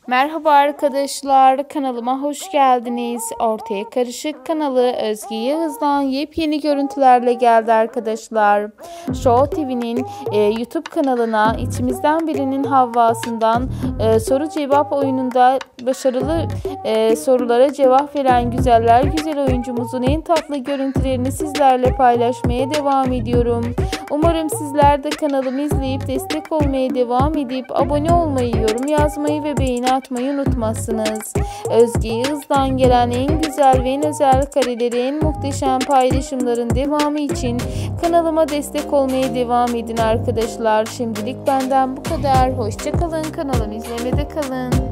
Merhaba arkadaşlar, kanalıma hoş geldiniz. Ortaya Karışık kanalı Özge Yağız'dan yepyeni görüntülerle geldi arkadaşlar. Show TV'nin YouTube kanalına içimizden birinin Havva'sından soru cevap oyununda başarılı sorulara cevap veren güzeller güzel oyuncumuzun en tatlı görüntülerini sizlerle paylaşmaya devam ediyorum. Umarım sizler de kanalımı izleyip destek olmaya devam edip abone olmayı, yorum yazmayı ve beğeni atmayı unutmazsınız. Özge Yağız'dan gelen en güzel ve en özel kareleri, en muhteşem paylaşımların devamı için kanalıma destek olmaya devam edin arkadaşlar. Şimdilik benden bu kadar. Hoşça kalın. Kanalımı izlemede kalın.